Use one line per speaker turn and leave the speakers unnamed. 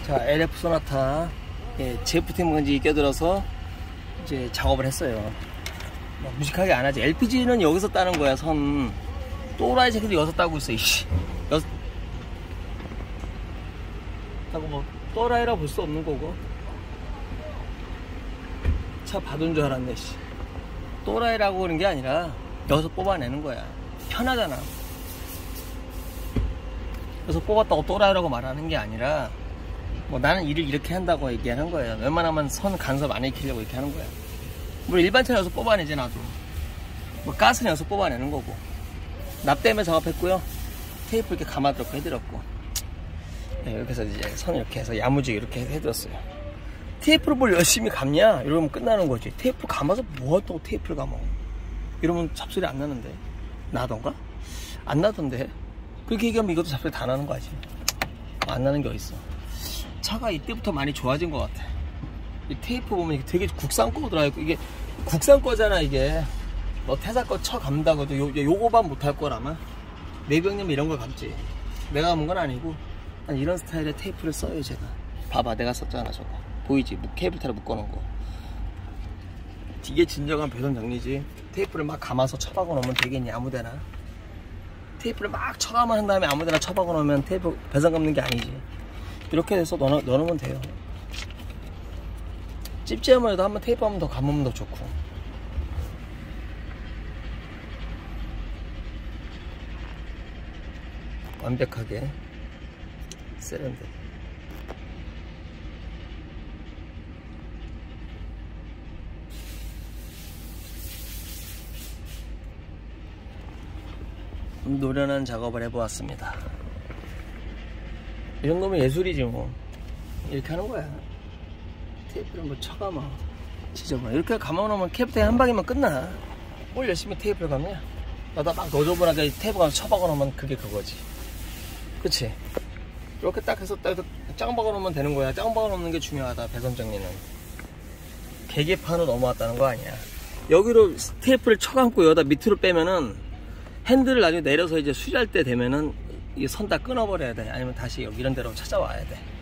자, LF 소나타 JF팀 건지 껴들어서 이제 작업을 했어요. 뭐 무식하게 안 하지. LPG는 여기서 따는 거야. 선 또라이 새끼들 여기서 따고 있어. 이씨. 하고 뭐 또라이라 볼 수 없는 거고. 차 받은 줄 알았네. 씨. 또라이라고 그런 게 아니라 여기서 뽑아내는 거야. 편하잖아. 그래서 뽑았다고 또라이라고 말하는 게 아니라 뭐 나는 일을 이렇게 한다고 얘기하는 거예요. 웬만하면 선 간섭 안 일으키려고 이렇게 하는 거야. 물론 일반 차는 여기서 뽑아내지. 나도 뭐 가스는 여기서 뽑아내는 거고. 납땜에 작업했고요. 테이프 이렇게 감아들었고 해드렸고, 네, 이렇게 해서 이제 선 이렇게 해서 야무지게 이렇게 해드렸어요. 테이프를 뭘 열심히 감냐 이러면 끝나는 거지. 테이프 감아서 뭐하다고 테이프를 감아. 이러면 잡소리 안 나는데. 나던가? 안 나던데. 그렇게 얘기하면 이것도 잡소리 다 나는 거 알지. 안 나는 게 어딨어. 차가 이때부터 많이 좋아진 것 같아. 이 테이프 보면 이게 되게 국산 거 들어가있고, 이게 국산 거잖아. 이게 너 태사 거 쳐 감다고도 요거만 못할 거라마. 내병님 이런 걸 감지. 내가 감은 건 아니고 난 이런 스타일의 테이프를 써요. 제가 봐봐, 내가 썼잖아. 저거 보이지? 케이블타를 묶어놓은 거. 이게 진정한 배선 정리지. 테이프를 막 감아서 쳐박아 놓으면 되겠니? 아무데나. 테이프를 막 쳐가만 한 다음에 아무데나 쳐박아 놓으면 테이프 배선 감는 게 아니지. 이렇게 해서 넣어놓으면 돼요. 찝찝하면 해도 한번 테이프 한번 더 감으면 더 좋고. 완벽하게 세련돼. 노련한 작업을 해보았습니다. 이 정도면 예술이지 뭐. 이렇게 하는 거야. 테이프를 뭐 쳐감아, 지져봐. 이렇게 감아놓으면 캡테인 한 방이면 끝나. 뭘 열심히 테이프를 감냐? 나도 막 너저분하게 테이프 감아서 쳐박아 놓으면 그게 그거지. 그치? 이렇게 딱 해서 딱 짱 박아 놓으면 되는 거야. 짱 박아 놓는 게 중요하다. 배선 정리는. 계기판으로 넘어왔다는 거 아니야. 여기로 테이프를 쳐감고 여기다 밑으로 빼면은 핸들을 나중에 내려서 이제 수리할 때 되면은 이 선 다 끊어버려야 돼. 아니면 다시 여기 이런 데로 찾아와야 돼.